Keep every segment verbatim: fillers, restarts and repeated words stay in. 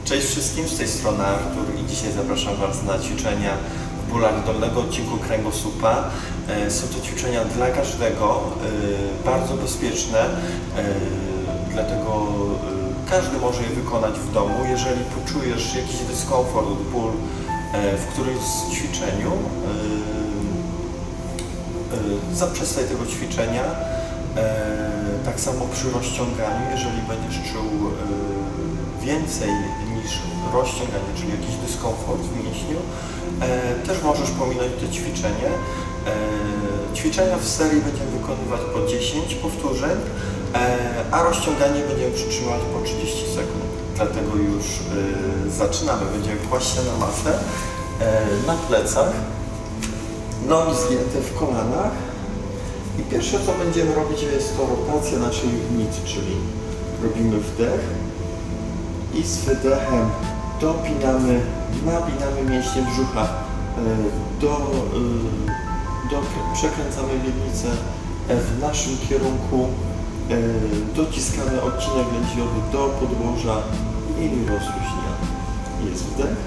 Cześć wszystkim, z tej strony Artur i dzisiaj zapraszam Was na ćwiczenia w bólach dolnego odcinku kręgosłupa. Są to ćwiczenia dla każdego, bardzo bezpieczne, dlatego każdy może je wykonać w domu. Jeżeli poczujesz jakiś dyskomfort, ból w którymś z ćwiczeniu, zaprzestań tego ćwiczenia. Tak samo przy rozciąganiu, jeżeli będziesz czuł więcej niż rozciąganie, czyli jakiś dyskomfort w mięśniu, też możesz pominąć to ćwiczenie. Ćwiczenia w serii będziemy wykonywać po dziesięć powtórzeń, a rozciąganie będziemy przytrzymywać po trzydzieści sekund. Dlatego już zaczynamy. Będziemy kłaść się na matę, na plecach, nogi zgięte w kolanach. I pierwsze, co będziemy robić, jest to rotacja naszej miednicy, czyli robimy wdech i z wydechem dopinamy, napinamy mięśnie brzucha, do, do, przekręcamy miednicę w naszym kierunku, dociskamy odcinek lędźwiowy do podłoża i rozluźniamy. Jest wdech,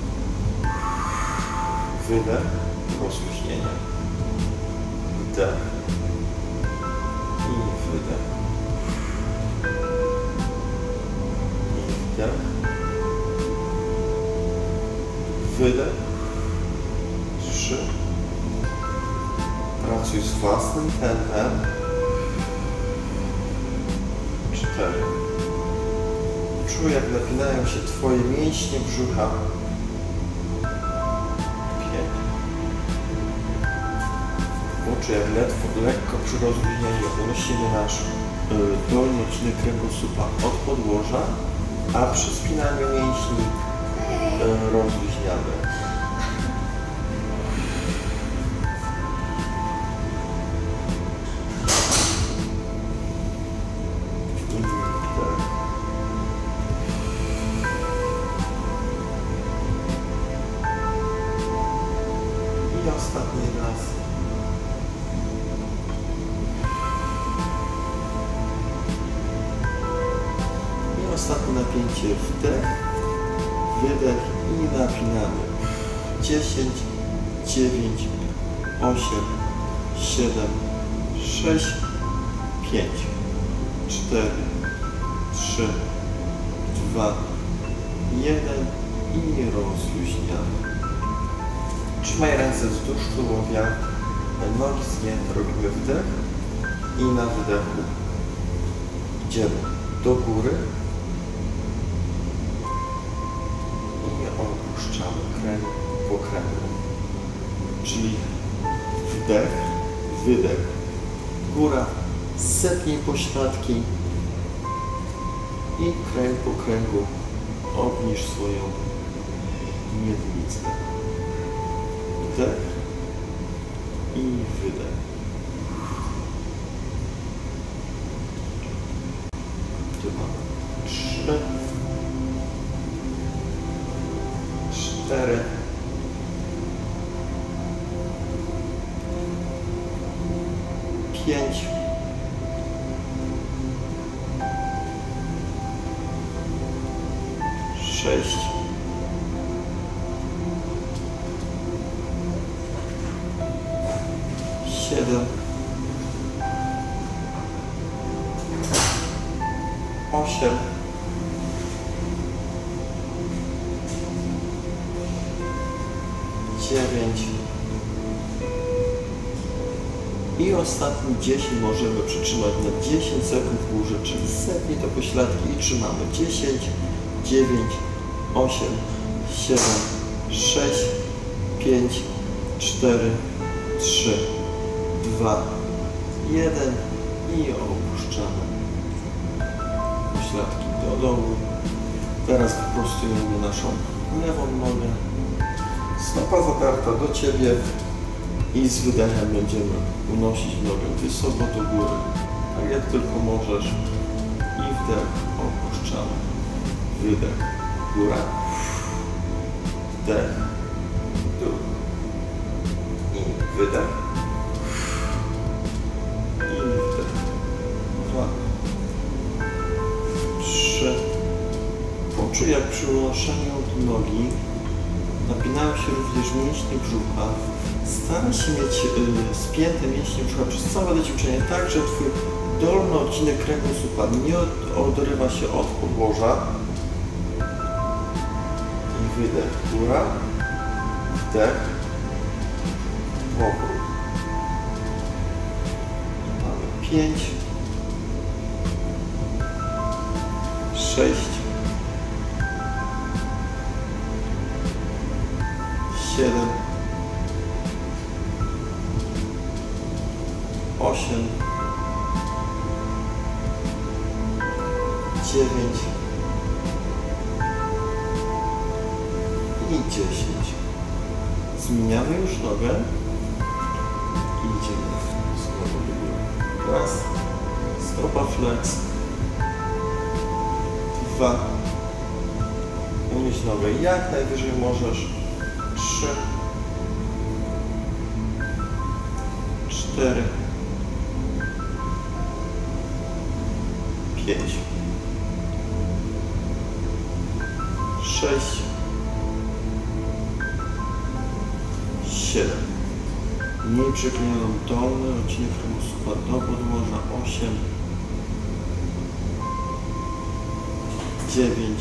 wydech, rozluźnienie, wdech i wydech. I wdech. Wydech. Trzy. Pracuj z własnym tempem. Cztery. Czuj, jak napinają się Twoje mięśnie brzucha. Poczuj, jak ledwo, lekko przy rozluźnieniu unosimy nasz y, dolny odcinek kręgosłupa od podłoża, a przy spinaniu mięśni y, rozluźniamy. I ostatni raz. Ostatnie napięcie, wdech, wydech i napinamy. dziesięć, dziewięć, osiem, siedem, sześć, pięć, cztery, trzy, dwa, jeden i rozluźniamy. Trzymaj ręce wzdłuż tułowia, nogi zgięte, robimy wdech i na wydechu idziemy do góry. Opuszczamy kręg po kręgu, czyli wdech, wydech, góra, zetnij pośladki i kręg po kręgu obniż swoją miednicę. Wdech i wydech. Dwa, trzy, cztery, pięć, sześć, siedem, osiem, dziewięć i ostatni dziesięć możemy przytrzymać na dziesięć sekund w górze, czyli setnie to pośladki i trzymamy. dziesięć, dziewięć, osiem, siedem, sześć, pięć, cztery, trzy, dwa, jeden i opuszczamy pośladki do dołu. Teraz wyprostujemy naszą lewą nogę. Stopa zatarta do Ciebie i z wydechem będziemy unosić nogę wysoko do góry, tak jak tylko możesz. I wdech, opuszczamy. Wydech, góra. Wdech, dół. I wydech. I wdech. Dwa, trzy, Poczuj, jak przy przy unoszeniu nogi napinają się również mięśnie brzucha. Staraj się mieć y, spięte mięśnie brzucha przez całe to ćwiczenie, tak, że Twój dolny odcinek kręgosłupa nie od, odrywa się od podłoża. I wydech, góra, wdech, powrót. Mamy pięć, sześć, siedem, osiem, dziewięć i dziesięć. Zmieniamy już nogę i idziemy znowu do góry. Raz, stopa flex, dwa, unieś nogę jak najwyżej możesz, trzy, cztery, pięć, sześć, siedem. Mniej przeklinioną dolny odcinek kręgosłupa do podłoża, osiem, dziewięć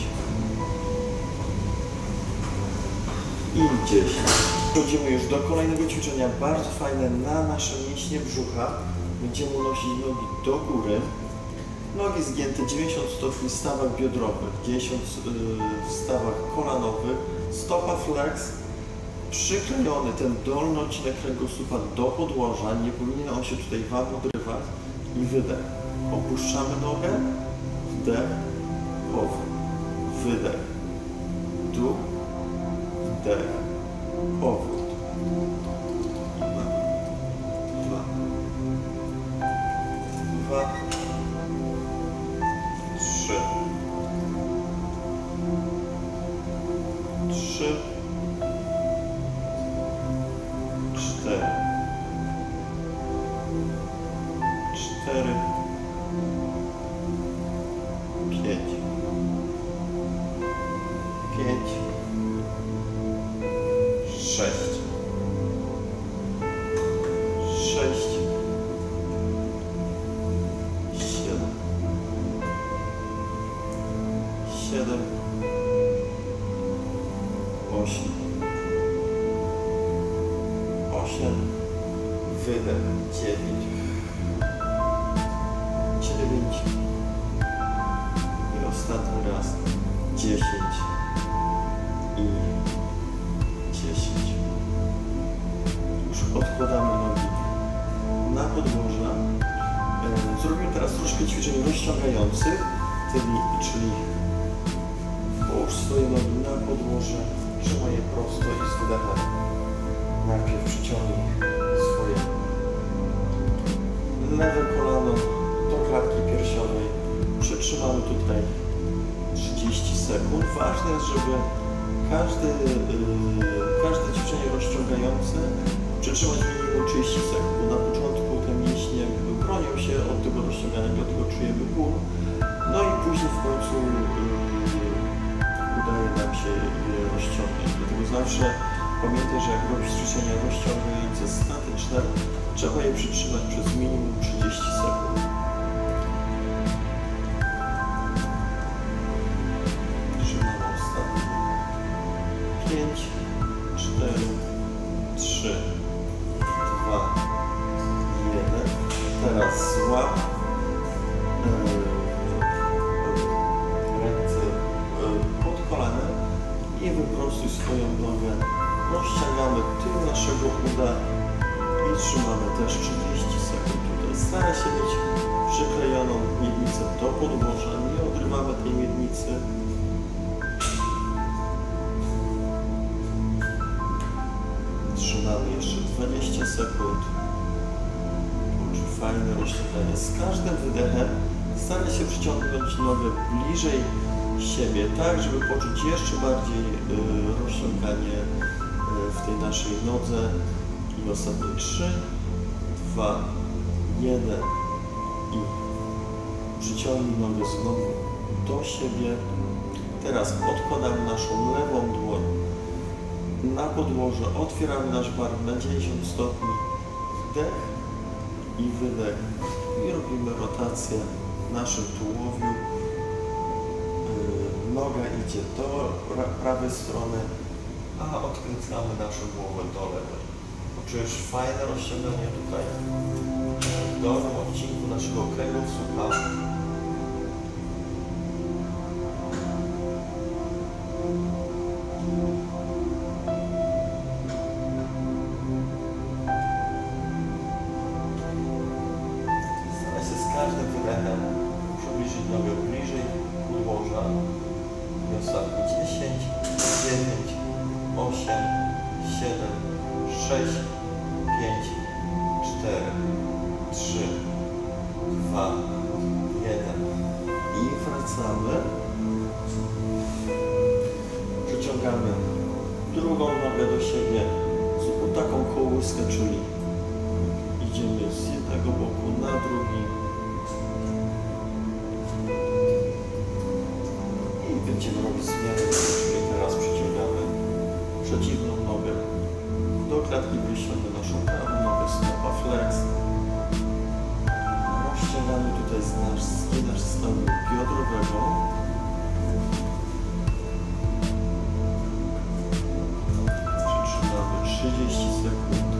i dziesięć. Przechodzimy już do kolejnego ćwiczenia, bardzo fajne na nasze mięśnie brzucha. Będziemy unosić nogi do góry. Nogi zgięte dziewięćdziesiąt stopni w stawach biodrowych, dziesięć w stawach kolanowych, stopa flex, przyklejony ten dolny odcinek kręgosłupa do podłoża, nie powinien on się tutaj Wam odrywać i wydech. Opuszczamy nogę, wdech, powrót, wydech, dół, wdech, powrót. Dwa, dwa, trzy, trzy, cztery, cztery, pięć, pięć, sześć, sześć, siedem, siedem, osiem, osiem, wydech, dziewięć, dziewięć i ostatni raz dziesięć i dziesięć. Już odkładamy nogi na podłoże. Zrobimy teraz troszkę ćwiczeń rozciągających, czyli połóż swoje nogi na podłoże, trzymaj je prosto i z wydechem najpierw przyciągnij swoje lewe kolano do klatki piersiowej. Przytrzymamy tutaj trzydzieści sekund. Ważne jest, żeby każdy, yy, każde ćwiczenie rozciągające przytrzymać minimum trzydzieści sekund, bo na początku te mięśnie bronią się od tego rozciągania, dlatego czujemy ból. No i później w końcu yy, udaje nam się je rozciągnąć. Dlatego zawsze pamiętaj, że jak robisz ćwiczenia rozciągające statyczne, trzeba je przytrzymać przez minimum trzydzieści sekund. Trzymamy ostatni. pięć, cztery, trzy, dwa, jeden. Teraz złap ręce pod kolanem i wyprostuj swoją nogę. Rozciągamy tył naszego uda i trzymamy też trzydzieści sekund tutaj. Staraj się mieć przyklejoną miednicę do podłoża, nie odrywamy tej miednicy. Trzymamy jeszcze dwadzieścia sekund. Poczuj fajne rozciąganie. Z każdym wydechem staraj się przyciągnąć nogę bliżej siebie, tak żeby poczuć jeszcze bardziej y, rozciąganie y, w tej naszej nodze. I ostatnie trzy, dwa, jeden i przyciągnij nogę znowu do siebie. Teraz odkładamy naszą lewą dłoń na podłoże, otwieramy nasz bark na dziewięćdziesiąt stopni, wdech i wydech i robimy rotację w naszym tułowiu. Noga idzie do prawej strony, a odkręcamy naszą głowę do lewej. Poczujesz fajne rozciąganie tutaj w dolnym odcinku naszego kręgosłupa. Staraj się z każdym wydechem przybliżyć nogę bliżej podłoża. I ostatni dziesięć, dziewięć, osiem, siedem, sześć, pięć, cztery, trzy, dwa, jeden. I wracamy. Przyciągamy drugą nogę do siebie. Zrób taką kołyskę, czyli idziemy z jednego boku na drugi. I będziemy robić zmianę, czyli teraz przyciągamy przeciwną nogę do klatki piersiowej, naszą prawą nogę, stopa flex. Rozciągamy tutaj nasz zginasz stawu biodrowego. Przytrzymamy trzydzieści sekund.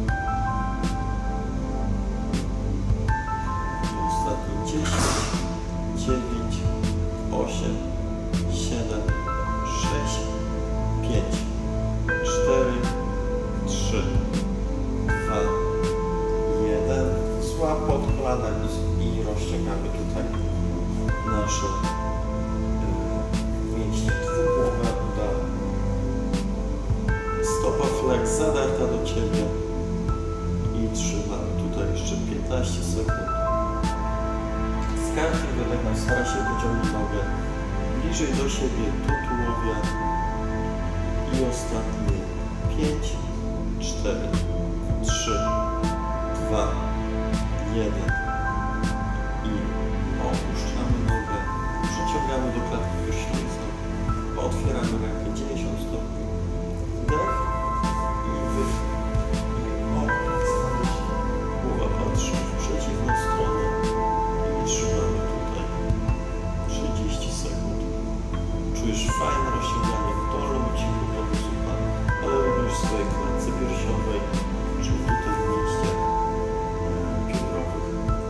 I ostatni dziesięć, dziewięć, osiem, siedem, sześć, pięć, cztery, trzy, dwa, jeden. Złap pod kolanem i rozciągamy tutaj nasze yy, mięśnie dwugłowe, uda. Stopa flex zadarta do Ciebie i trzymamy tutaj jeszcze piętnaście sekund. Z każdym wydechem stara się wyciągnąć nogę bliżej do siebie, do tułowia. I ostatnie pięć, cztery, trzy, dwa, jeden. I opuszczamy nogę, przyciągamy do klatki piersiowej, otwieramy rękę dziewięćdziesiąt stopni, wdech i wydech. I odwracamy się, głowa patrzy w przeciwną stronę i trzymamy tutaj trzydzieści sekund. Czujesz fajne rozciąganie w dolnym odcinku kręgosłupa, ale również w swojej klatce piersiowej, czy tutaj w mięśniach biodrowych.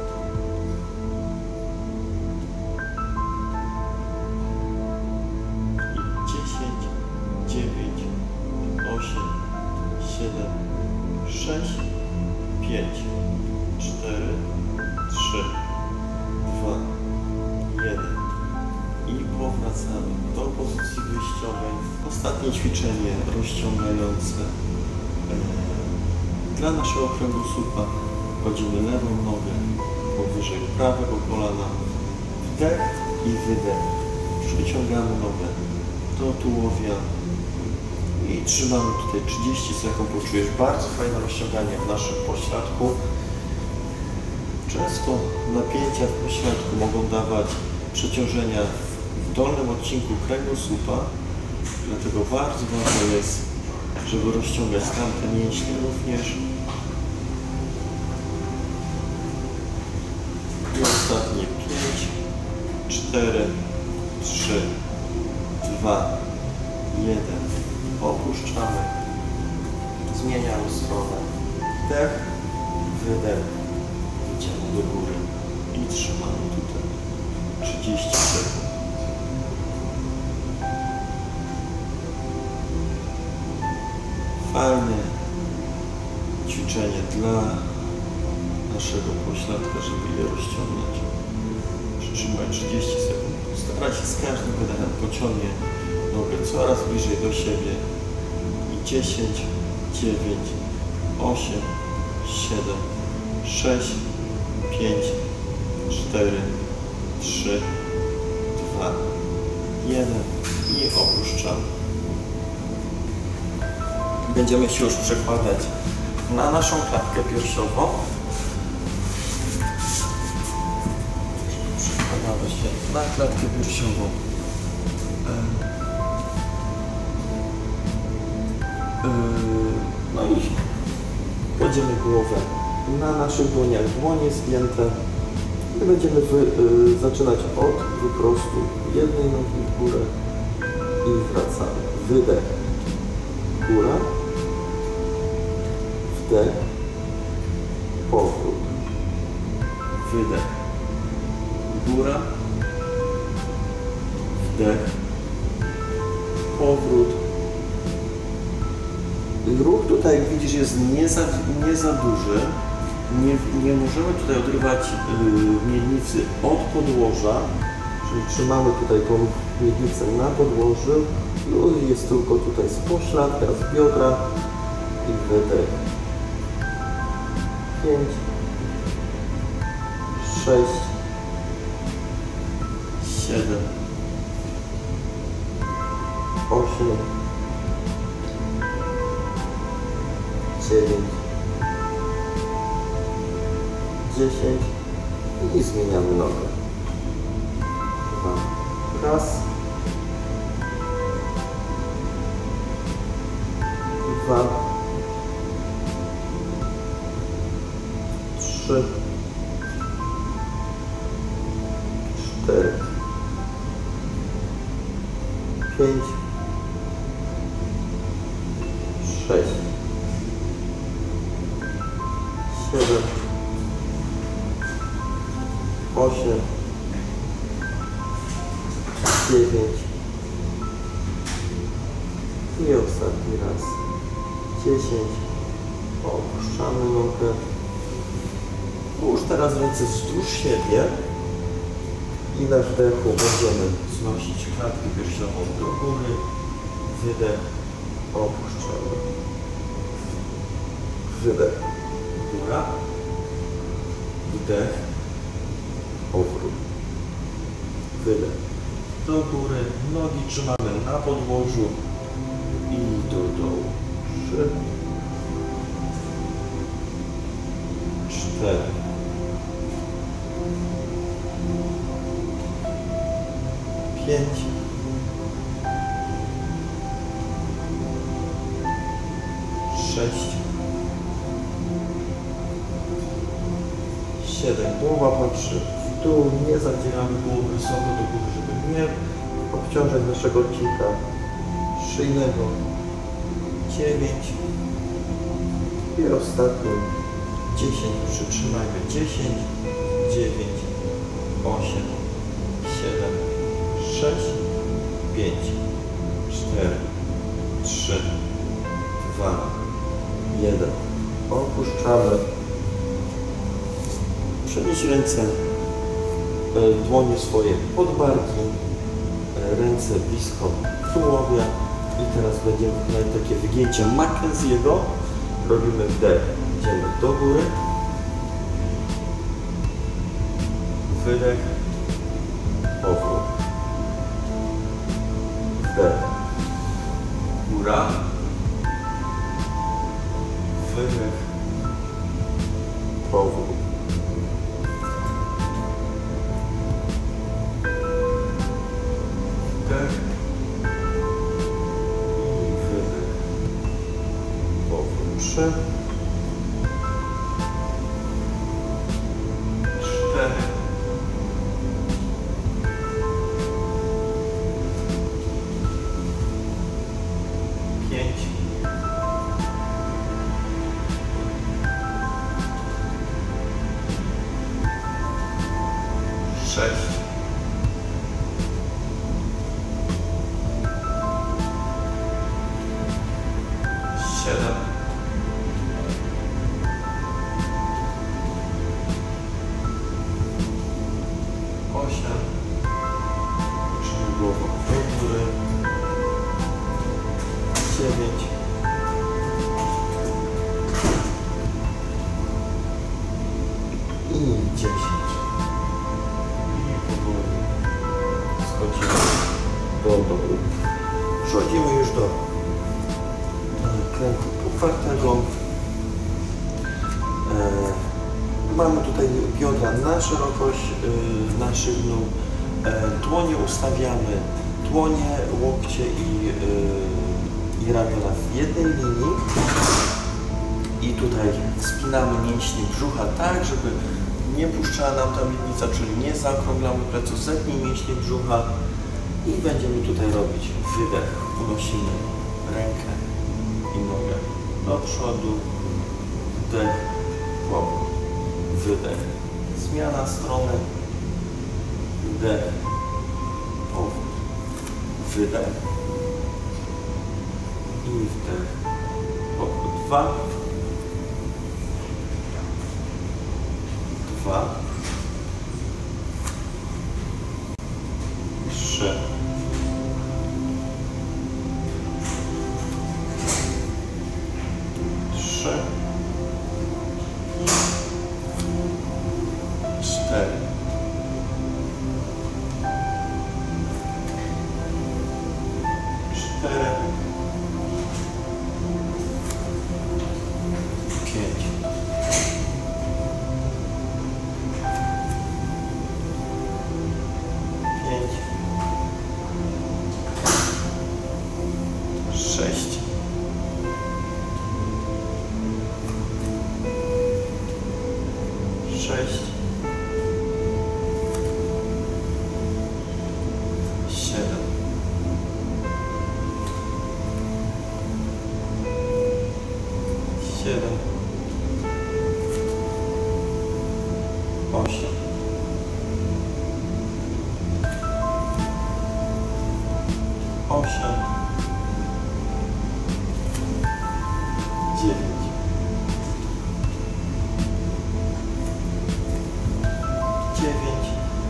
I dziesięć, dziewięć, osiem, siedem, sześć, pięć, cztery, trzy, dwa, jeden. I powracamy do pozycji wyjściowej. Ostatnie ćwiczenie rozciągające e, dla naszego kręgosłupa. Kładziemy lewą nogę powyżej prawego kolana. Wdech i wydech. Przyciągamy nogę do tułowia i trzymamy tutaj trzydzieści sekund. Poczujesz bardzo fajne rozciąganie w naszym pośladku. Często napięcia w pośladku mogą dawać przeciążenia w dolnym odcinku kręgosłupa, dlatego bardzo ważne jest, żeby rozciągać tamte mięśnie również. I ostatnie pięć, cztery, trzy, dwa, jeden. Opuszczamy. Zmieniamy stronę. Wdech, wydech. Idziemy do góry i trzymamy tutaj trzydzieści sekund. Fajne ćwiczenie dla naszego pośladka, żeby je rozciągnąć. Przytrzymaj trzydzieści sekund. Staraj się z każdym wydechem pociągnie nogę coraz bliżej do siebie. I dziesięć, dziewięć, osiem, siedem, sześć, pięć, cztery, trzy, dwa, jeden. I opuszczamy. Będziemy się już przekładać na naszą klatkę piersiową. Przekładamy się na klatkę piersiową. No i kładziemy głowę na naszych dłoniach, dłonie zgięte i będziemy wy, y, zaczynać od wyprostu jednej nogi w górę i wracamy. Wydech, góra, wdech, powrót, wydech, góra, wdech, powrót. Ruch tutaj, jak widzisz, jest nie za, nie za duży. Nie, nie możemy tutaj odrywać yy, miednicy od podłoża, czyli trzymamy tutaj tą miednicę na podłożu. Luz jest tylko tutaj z pośladka, z biodra i wydech. pięć, sześć, siedem, osiem, dziewięć, dziesięć i zmieniamy nogę. Dwa, raz, dwa, trzy, cztery, pięć, sześć, siedem, osiem, dziewięć i ostatni raz dziesięć. Opuszczamy nogę. Połóż teraz ręce wzdłuż siebie i na wdechu będziemy znosić klatkę piersiową do góry. Wydech, opuszczamy. Wydech, góra, wdech, powrót, wydech, do góry, nogi trzymamy na podłożu i do dołu. Trzy, cztery, pięć, sześć, siedem. Głowa patrzy w dół, nie zadzieramy głowy wysoko do góry, żeby nie obciążać naszego odcinka szyjnego. dziewięć i ostatni dziesięć. Przytrzymajmy. dziesięć, dziewięć, osiem, siedem, sześć, pięć, cztery, trzy, dwa, jeden. Opuszczamy. Przenieś ręce, dłonie swoje pod barki, ręce blisko tułowia i teraz będziemy wykonać takie wygięcie Mackenzie'ego. Robimy wdech, idziemy do góry, wydech, powrót, wdech, góra, wydech, powrót. Wdech i wydech. Powrót. Trzy, cztery, pięć, sześć, siedem, osiem, trzymaj głową do góry, dziewięć, i dziesięć. I powoli schodzimy do dołu. Przechodzimy już do kręgu półkwartego. E, mamy tutaj biodra na szerokość e, naszych nóg. E, dłonie ustawiamy dłonie, łokcie i, yy, i ramiona w jednej linii. I tutaj wspinamy mięśnie brzucha tak, żeby nie puszczała nam ta miednica, czyli nie zaokrąglamy pleców, zetnij mięśnie brzucha i będziemy tutaj robić wydech. Unosimy rękę i nogę do przodu, wdech, powrót, wydech, zmiana strony, wdech, powrót, wydech i wdech, powrót. Dwa, dwa, trzy, trzy, cztery, cztery, pięć, pięć, sześć, sześć, siedem, siedem, osiem, osiem, dziewięć, dziewięć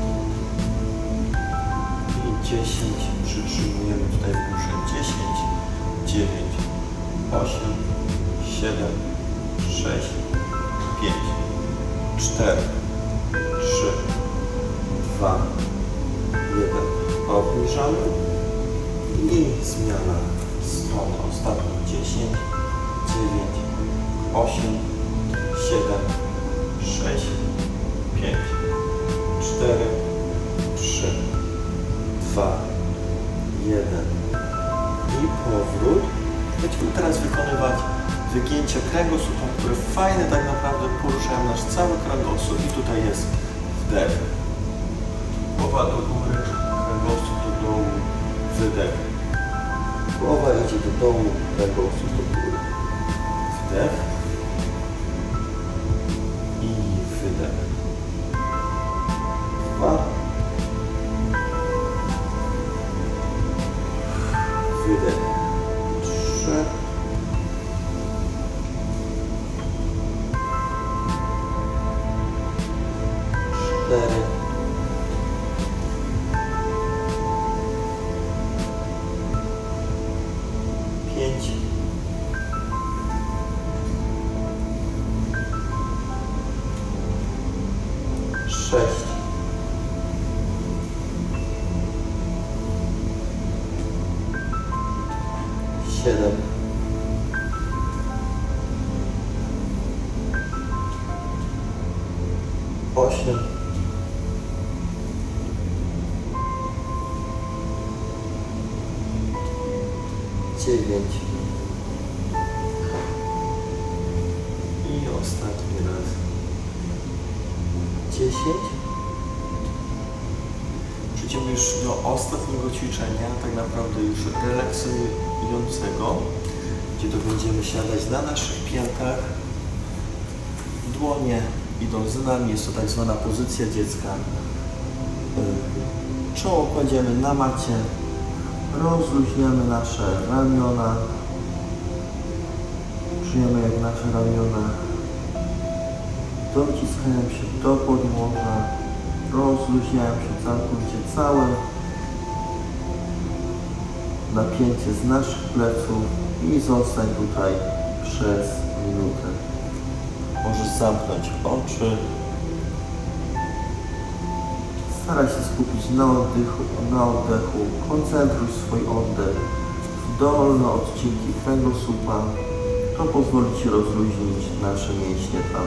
i dziesięć. Przytrzymujemy tutaj w górze. dziesięć, dziewięć, osiem, siedem, sześć, pięć, cztery, trzy, dwa, jeden. Obniżamy i zmiana strony. Ostatnie dziesięć, dziewięć, osiem, siedem, sześć, pięć, cztery, trzy, dwa, jeden i powrót. Będziemy teraz wykonywać wygięcie kręgosłupa, które fajnie tak naprawdę poruszają nasz cały kręgosłup. I tutaj jest wdech, głowa do góry, kręgosłup do dołu, wydech, głowa idzie do dołu, kręgosłup do góry, wdech i wydech. Dwa, wydech, trzy, cztery, pięć, sześć, siedem, osiem, dziewięć i ostatni raz dziesięć. Przejdziemy już do ostatniego ćwiczenia, tak naprawdę już relaksującego, gdzie to będziemy siadać na naszych piętach, dłonie idą za nami, jest to tak zwana pozycja dziecka. Czoło kładziemy na macie, rozluźniamy nasze ramiona, czujemy jak nasze ramiona dociskają się do podłoża, rozluźniają się całkowicie całe napięcie z naszych pleców i zostań tutaj przez minutę. Możesz zamknąć oczy. Staraj się skupić na oddechu, na oddechu. Koncentruj swój oddech w dolne odcinki kręgosłupa. To pozwoli Ci rozluźnić nasze mięśnie tam.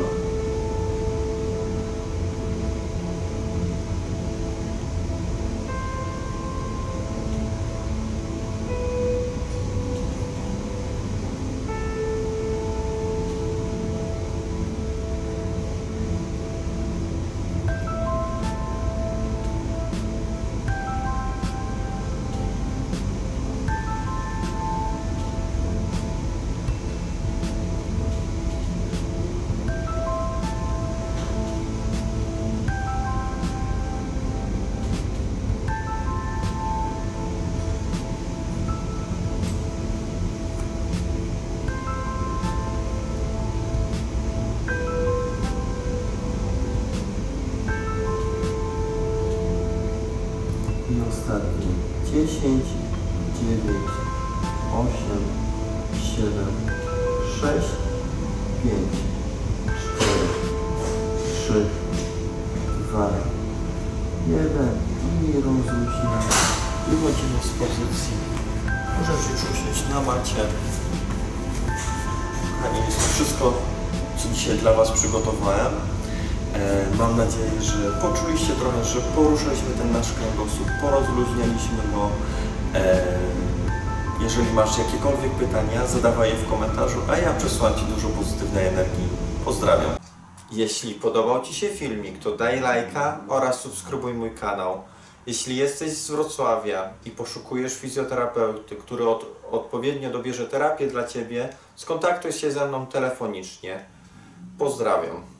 ostatni. dziesięć, dziewięć, osiem, siedem, sześć, pięć, cztery, trzy, dwa, jeden i rozluźniamy. Wychodzimy z pozycji. Możesz już usiąść na macie. Kochani, jest to wszystko, co dzisiaj dla Was przygotowałem. E, mam nadzieję, że poczuliście trochę, że poruszyliśmy ten nasz kręgosłup, porozluźnialiśmy go. E, jeżeli masz jakiekolwiek pytania, zadawaj je w komentarzu, a ja przesyłam Ci dużo pozytywnej energii. Pozdrawiam. Jeśli podobał Ci się filmik, to daj lajka oraz subskrybuj mój kanał. Jeśli jesteś z Wrocławia i poszukujesz fizjoterapeuty, który od, odpowiednio dobierze terapię dla Ciebie, skontaktuj się ze mną telefonicznie. Pozdrawiam.